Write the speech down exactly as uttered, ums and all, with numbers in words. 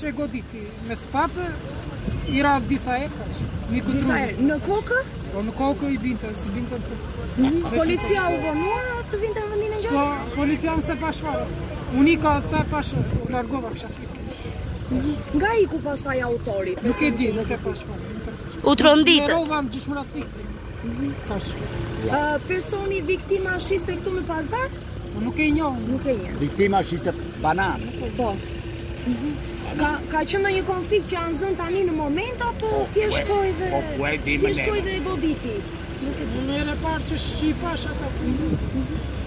që e goditi. Me spatë, i ra disa e kaq. Disa e, në kokë? Po në kokë i binte, si binte të... Policia u vonua të vinte në vendin e Po, gjatë? policia më se pashfare. Unë i ka të se pashë, u largova kësha frikë. Nga i ku pasaj autori? Nuk e di, nuk e pashfare. U tronditët. Në rova më gjishmëra frikë. Personi viktima shiste këtu në pazar? Nuk e njohë. Nuk e njohë. Viktima shiste banan. Po. Ka, ka qenë ndonjë konflikt që janë zënë tani në moment, apo thjesht shkoi dhe thjesht shkoi dhe e goditi? Nuk e di. Në e parë që shqipash ata.